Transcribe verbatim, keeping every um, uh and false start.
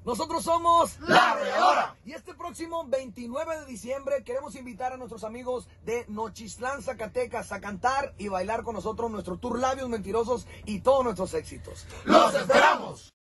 Nosotros somos La Arrolladora. Y este próximo veintinueve de diciembre queremos invitar a nuestros amigos de Nochistlán, Zacatecas, a cantar y bailar con nosotros nuestro tour Labios Mentirosos y todos nuestros éxitos. ¡Los esperamos!